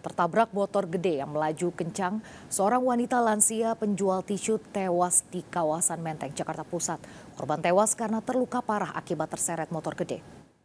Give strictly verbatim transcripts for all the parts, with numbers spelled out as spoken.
tertabrak motor gede yang melaju kencang. Seorang wanita lansia penjual tisu tewas di kawasan Menteng, Jakarta Pusat. Korban tewas karena terluka parah akibat terseret motor gede.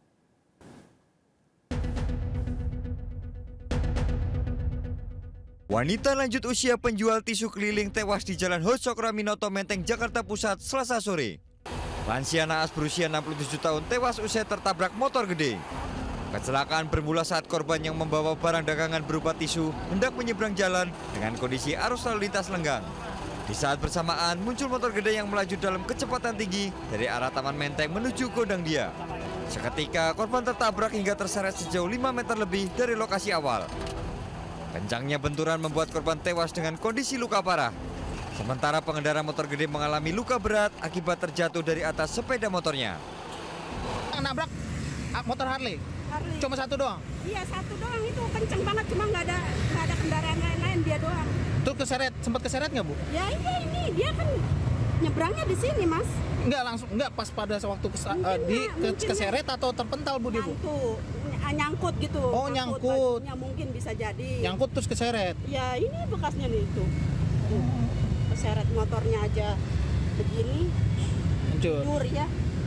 Wanita lanjut usia penjual tisu keliling tewas di Jalan Hosok Raminoto, Menteng, Jakarta Pusat, Selasa sore. Lansia naas berusia enam puluh tujuh tahun tewas usai tertabrak motor gede. Kecelakaan bermula saat korban yang membawa barang dagangan berupa tisu hendak menyeberang jalan dengan kondisi arus lalu lintas lenggang. Di saat bersamaan muncul motor gede yang melaju dalam kecepatan tinggi dari arah Taman Menteng menuju Gondang Dia. Seketika korban tertabrak hingga terseret sejauh lima meter lebih dari lokasi awal. Kencangnya benturan membuat korban tewas dengan kondisi luka parah. Sementara pengendara motor gede mengalami luka berat akibat terjatuh dari atas sepeda motornya. Nabrak motor Harley? Harley. Cuma satu doang? Iya, satu doang, itu kenceng banget, cuma nggak ada nggak ada kendaraan lain-lain, dia doang. Terus keseret, sempat keseret nggak, Bu? Ya iya, ini dia kan nyebrangnya di sini, Mas. Enggak langsung, enggak pas pada waktu kes, uh, di ke, keseret atau terpental, Bu, dia, Bu? Nyangkut, nyangkut gitu. Oh, nyangkut. Bajunya mungkin bisa jadi. Nyangkut terus keseret? Ya ini bekasnya nih itu. Hmm. Keseret motornya aja begini. Hancur ya.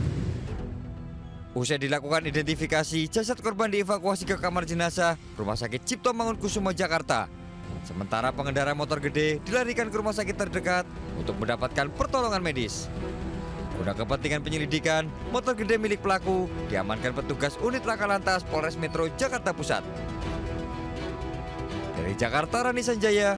Usai dilakukan identifikasi, jasad korban dievakuasi ke kamar jenazah Rumah Sakit Cipto Mangunkusumo, Jakarta. Sementara pengendara motor gede dilarikan ke rumah sakit terdekat untuk mendapatkan pertolongan medis. Guna kepentingan penyelidikan, motor gede milik pelaku diamankan petugas unit Laka Lantas Polres Metro Jakarta Pusat. Dari Jakarta, Rani Sanjaya,